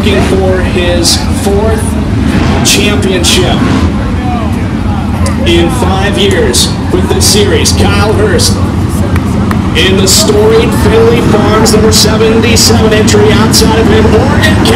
looking for his 4th championship in 5 years with this series. Kyle Hurst in the storied Finley Farms number 77 entry outside of him. Oregon